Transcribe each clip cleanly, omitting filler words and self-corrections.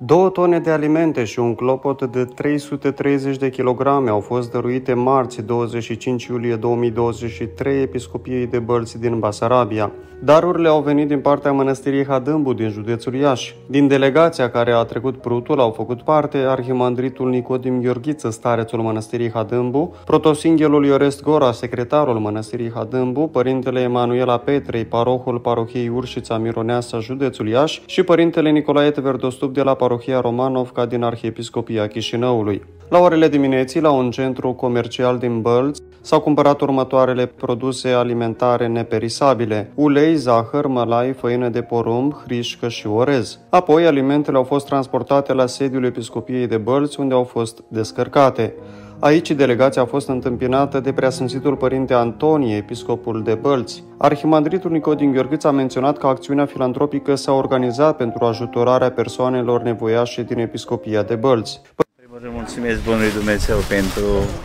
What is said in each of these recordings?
2 tone de alimente și un clopot de 330 de kilograme au fost dăruite marți, 25 iulie 2023, Episcopiei de Bălți din Basarabia. Darurile au venit din partea Mănăstirii Hadâmbu din județul Iași. Din delegația care a trecut prutul au făcut parte arhimandritul Nicodim Gheorghiță, starețul Mănăstirii Hadâmbu, protosinghelul Iorest Gora, secretarul Mănăstirii Hadâmbu, părintele Emanuela Petrei, parohul parohiei Urșița Mironeasa, județul Iași, și părintele Nicolae Tverdostup de la parohia Romanovca din Arhiepiscopia Chișinăului. La orele dimineții, la un centru comercial din Bălți, s-au cumpărat următoarele produse alimentare neperisabile: ulei, zahăr, mălai, făină de porumb, hrișcă și orez. Apoi, alimentele au fost transportate la sediul Episcopiei de Bălți, unde au fost descărcate. Aici, delegația a fost întâmpinată de Preasfințitul Părinte Antonie, episcopul de Bălți. Arhimandritul Nicodim Gheorghiță a menționat că acțiunea filantropică s-a organizat pentru ajutorarea persoanelor nevoiașe din Episcopia de Bălți. Mulțumesc Bunului Dumnezeu pentru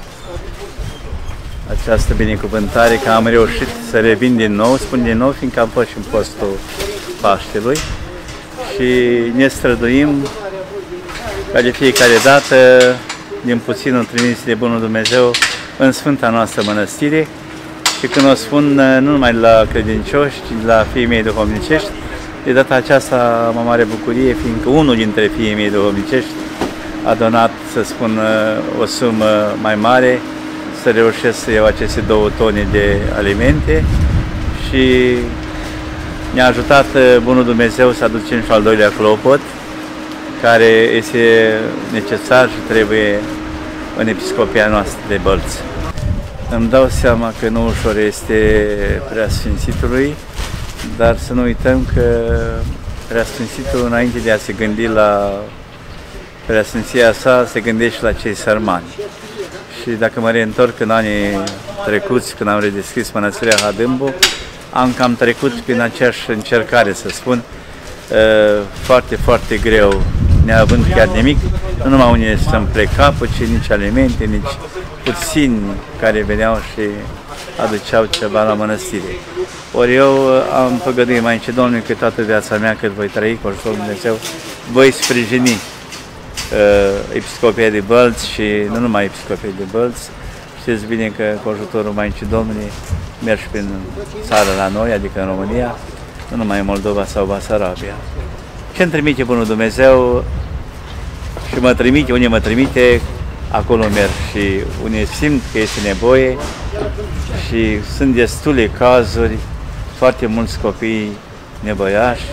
această binecuvântare, că am reușit să revin din nou, spun din nou, fiindcă am fost și în postul Paștelui și ne străduim ca de fiecare dată, din puținul trimis de Bunul Dumnezeu, în Sfânta noastră mănăstire. Și când o spun nu numai la credincioși, ci la fiii mei duhovnicești, de data aceasta am o mare bucurie, fiindcă unul dintre fiii mei duhovnicești a donat, să spun, o sumă mai mare, să reușesc să iau aceste 2 tone de alimente și ne-a ajutat Bunul Dumnezeu să aducem și al 2-lea clopot, care este necesar și trebuie în Episcopia noastră de Bălți. Îmi dau seama că nu ușor este Preasfințitului, dar să nu uităm că Preasfințitul, înainte de a se gândi la Preasfinția sa, se gândește și la cei sărmani. Și dacă mă reîntorc în anii trecuți, când am redeschis Mănăstirea Hadâmbu, am cam trecut prin aceeași încercare, să spun, foarte, foarte greu, neavând chiar nimic, nu numai unde să-mi plec capul, ci nici alimente, nici puțini care veneau și aduceau ceva la mănăstire. Ori eu am făgăduit Maicii Domnului că toată viața mea, cât voi trăi cu ajutorul Dumnezeu, voi sprijini Episcopia de Bălți și nu numai Episcopia de Bălți. Știți bine că cu ajutorul Maicii Domnului merg și prin țară la noi, adică în România, nu numai în Moldova sau Basarabia. Ce-mi trimite Bunul Dumnezeu și mă trimite, unde mă trimite, acolo merg și unde simt că este nevoie și sunt destule cazuri, foarte mulți copii nevoiași,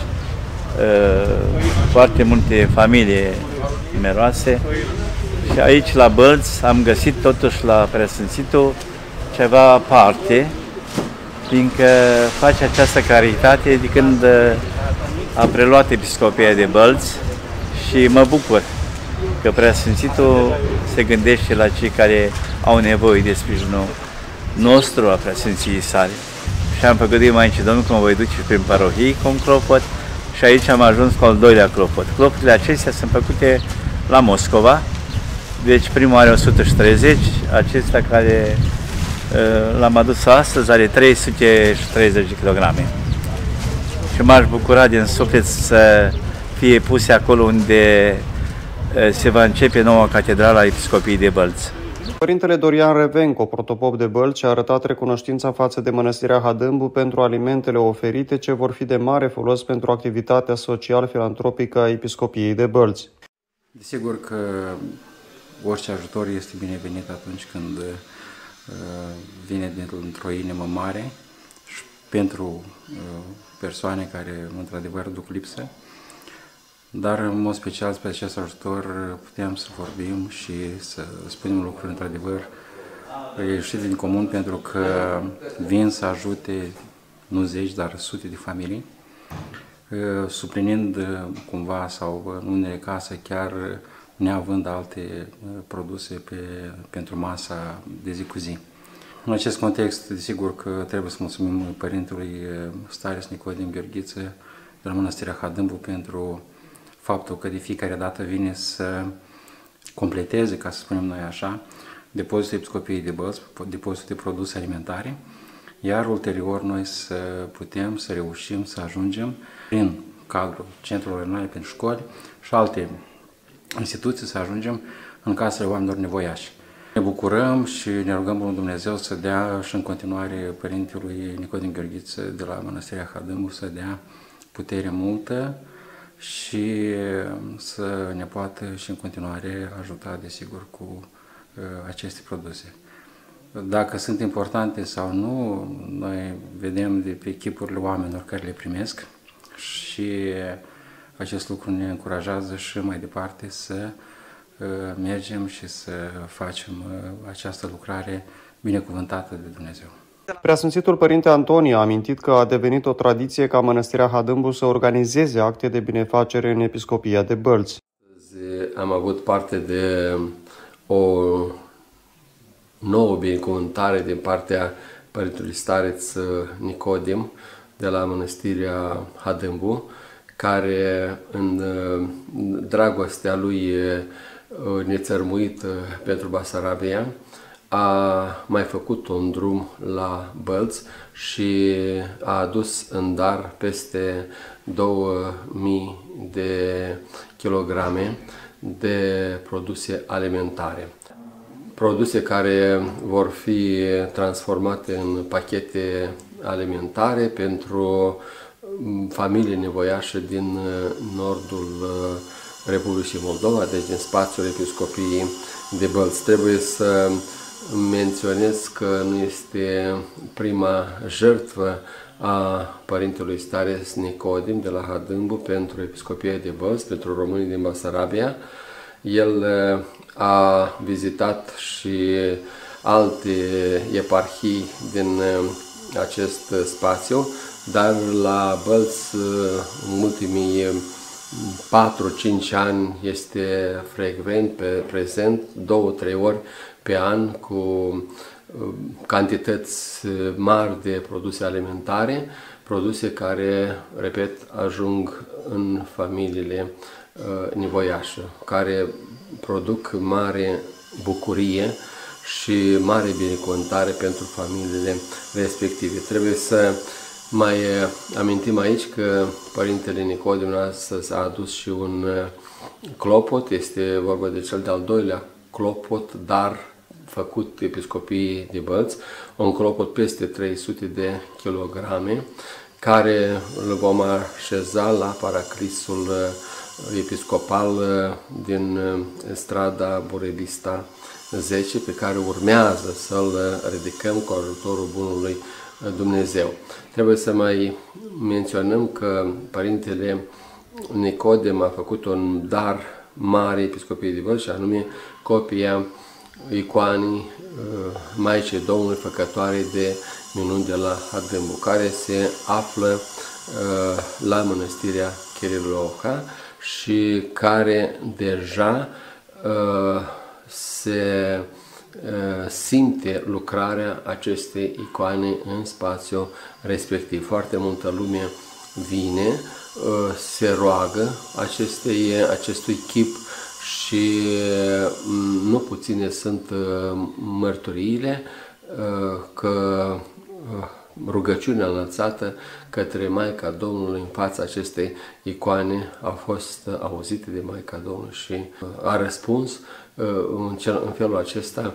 foarte multe familii numeroase și aici la Bălți am găsit totuși la Preasfințitul ceva aparte, fiindcă face această caritate de când a preluat Episcopia de Bălți și mă bucur că Preasfințitul se gândește la cei care au nevoie de sprijinul nostru a Preasfinției sale. Și am făgăduit Maicii Domnului că mă voi duce prin parohii cu un clopot și aici am ajuns cu al 2-lea clopot. Clopoturile acestea sunt făcute la Moscova, deci primul are 130, acesta care l-am adus astăzi are 330 de kilograme. Și m-aș bucura din suflet să fie puse acolo unde se va începe noua catedrală a Episcopiei de Bălți. Părintele Dorian Revenco, protopop de Bălți, a arătat recunoștința față de Mănăstirea Hadâmbu pentru alimentele oferite, ce vor fi de mare folos pentru activitatea social-filantropică a Episcopiei de Bălți. Desigur că orice ajutor este binevenit atunci când vine dintr-o inimă mare și pentru persoane care într-adevăr duc lipsă. Dar în mod special pe acest ajutor putem să vorbim și să spunem lucruri într-adevăr ieșite din comun, pentru că vin să ajute nu zeci, dar sute de familii, suplinind cumva sau în unele case chiar neavând alte produse pentru masa de zi cu zi. În acest context, desigur că trebuie să mulțumim Părintelui Stareț Nicodim Gheorghiță de la Mănăstirea Hadâmbu pentru faptul că de fiecare dată vine să completeze, ca să spunem noi așa, depozitul Episcopiei de Bălți, depozitul de produse alimentare, iar ulterior noi să putem să reușim să ajungem prin cadrul centrelor regionale pentru școli și alte instituții, să ajungem în casele oamenilor nevoiași. Ne bucurăm și ne rugăm Bunul Dumnezeu să dea și în continuare Părintelui Nicodim Gheorghiță de la Mănăstirea Hadâmbu să dea putere multă și să ne poată și în continuare ajuta, desigur, cu aceste produse. Dacă sunt importante sau nu, noi vedem de pe chipurile oamenilor care le primesc și acest lucru ne încurajează și mai departe să mergem și să facem această lucrare binecuvântată de Dumnezeu. Preasfințitul Părinte Antonie a amintit că a devenit o tradiție ca Mănăstirea Hadâmbu să organizeze acte de binefacere în Episcopia de Bălți. Am avut parte de o nouă binecuvântare din partea Părintelui Stareț Nicodim de la Mănăstirea Hadâmbu, care în dragostea lui nețărmuit pentru Basarabia a mai făcut un drum la Bălți și a adus în dar peste 2000 de kilograme de produse alimentare. Produse care vor fi transformate în pachete alimentare pentru familii nevoiașe din nordul Republicii Moldova, deci din spațiul Episcopiei de Bălți. Trebuie să menționez că nu este prima jertfă a Părintelui Stareț Nicodim de la Hadâmbu pentru Episcopia de Bălți, pentru românii din Basarabia. El a vizitat și alte eparhii din acest spațiu, dar la Bălți în ultimii 4-5 ani este frecvent prezent, 2-3 ori pe an, cu cantități mari de produse alimentare, produse care, repet, ajung în familiile nevoiașe, care produc mare bucurie și mare binecuvântare pentru familiile respective. Trebuie să mai amintim aici că Părintele Nicodim astăzi a adus și un clopot, este vorba de cel de-al doilea clopot, dar făcut Episcopiei de Bălți, un clopot peste 300 de kilograme, care îl vom așeza la paraclisul episcopal din strada Burebista 10, pe care urmează să-l ridicăm cu ajutorul Bunului Dumnezeu. Trebuie să mai menționăm că Părintele Nicodim a făcut un dar mare Episcopiei de Bălți, și anume copia icoanei Maicii Domnului Făcătoare de minuni de la Hadâmbu, care se află la Mănăstirea Chiriloca și care deja se simte lucrarea acestei icoane în spațiul respectiv. Foarte multă lume vine, se roagă acestui chip și nu puține sunt mărturiile că rugăciunea înălțată către Maica Domnului în fața acestei icoane a fost auzită de Maica Domnului și a răspuns în felul acesta,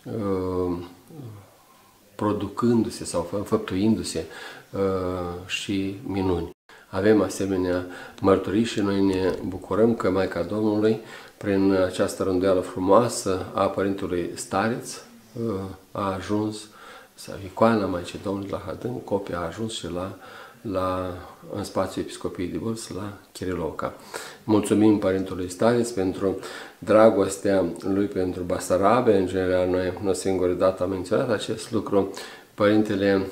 producându-se sau înfăptuindu-se și minuni. Avem asemenea mărturii și noi ne bucurăm că Maica Domnului, prin această rânduială frumoasă a Părintelui Stareț, a ajuns, sau icoana Maicii Domnului la Hadâmbu, copia a ajuns și în spațiul Episcopiei de Bălți, la Chiriloca. Mulțumim Părintelui Stareț pentru dragostea lui pentru Basarabia. În general, noi nu singură dată am menționat acest lucru. Părintele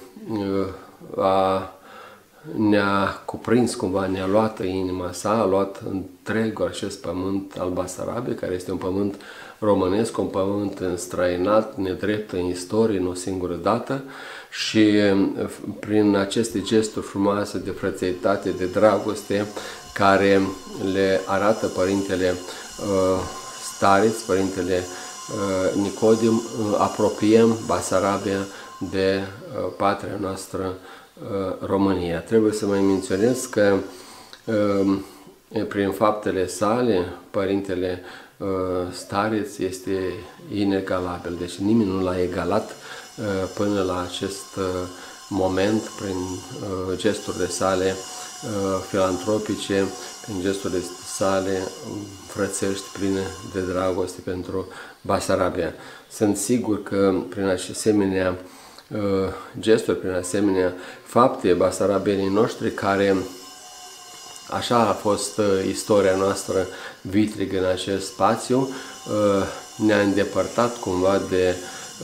ne-a cuprins cumva, ne-a luat inima sa, a luat întregul acest pământ al Basarabiei, care este un pământ românesc, un pământ înstrăinat, nedrept în istorie, în o singură dată, și prin aceste gesturi frumoase de frățeitate, de dragoste, care le arată Părintele Stareț, Părintele Nicodim, apropiem Basarabia de patria noastră, România. Trebuie să mai menționez că prin faptele sale, Părintele Stareț este inegalabil. Deci nimeni nu l-a egalat până la acest moment prin gesturile sale filantropice, prin gesturile sale frățești pline de dragoste pentru Basarabia. Sunt sigur că prin asemenea gesturi, prin asemenea fapte, basarabenii noștri, care așa a fost istoria noastră vitrigă în acest spațiu, ne-a îndepărtat cumva de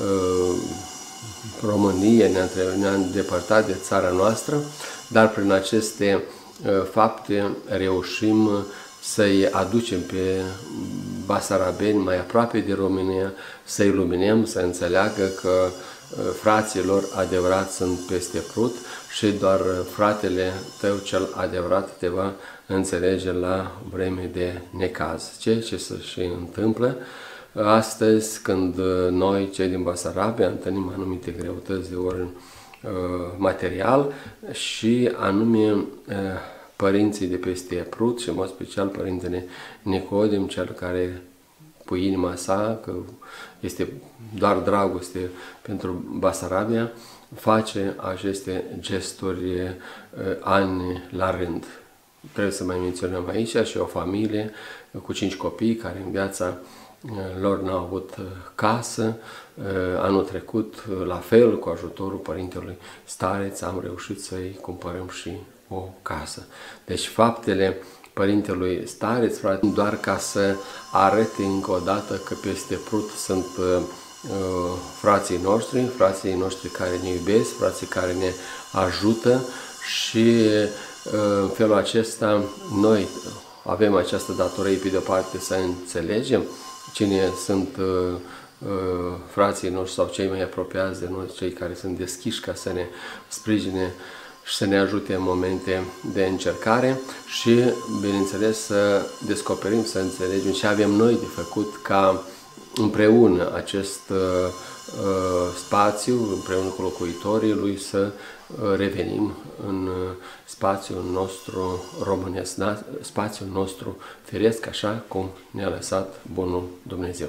România, ne-a îndepărtat de țara noastră, dar prin aceste fapte reușim să-i aducem pe basarabeni mai aproape de România, să-i luminăm, să înțeleagă că frații lor adevărat sunt peste Prut și doar fratele tău cel adevărat te va înțelege la vreme de necaz. Ce se și întâmplă astăzi când noi, cei din Basarabia, întâlnim anumite greutăți de ordin material și anume părinții de peste Prut și în mod special Părintele Nicodim, cel care cu inima sa, că este doar dragoste pentru Basarabia, face aceste gesturi ani la rând. Trebuie să mai menționăm aici și o familie cu 5 copii care în viața lor n-au avut casă. Anul trecut, la fel, cu ajutorul Părintelui Stareț, am reușit să-i cumpărăm și o casă. Deci faptele Părintelui Stareț, frate, doar ca să arate încă o dată că peste Prut sunt frații noștri care ne iubesc, frații care ne ajută și în felul acesta noi avem această datorie, pe de-o parte, să înțelegem cine sunt frații noștri sau cei mai apropiați de noi, cei care sunt deschiși ca să ne sprijine și să ne ajute în momente de încercare și, bineînțeles, să descoperim, să înțelegem ce avem noi de făcut ca împreună acest spațiu, împreună cu locuitorii lui, să revenim în spațiul nostru românesc, spațiul nostru firesc, așa cum ne-a lăsat bunul Dumnezeu.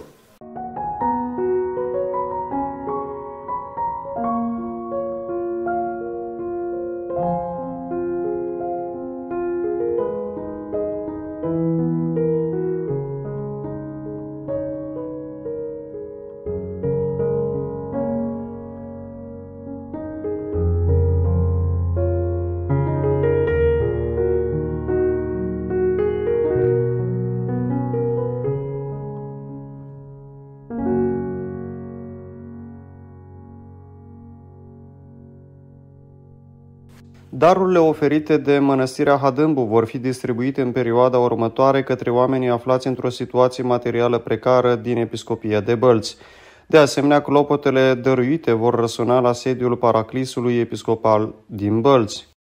Darurile oferite de Mănăstirea Hadâmbu vor fi distribuite în perioada următoare către oamenii aflați într-o situație materială precară din Episcopia de Bălți. De asemenea, clopotele dăruite vor răsuna la sediul Paraclisului Episcopal din Bălți.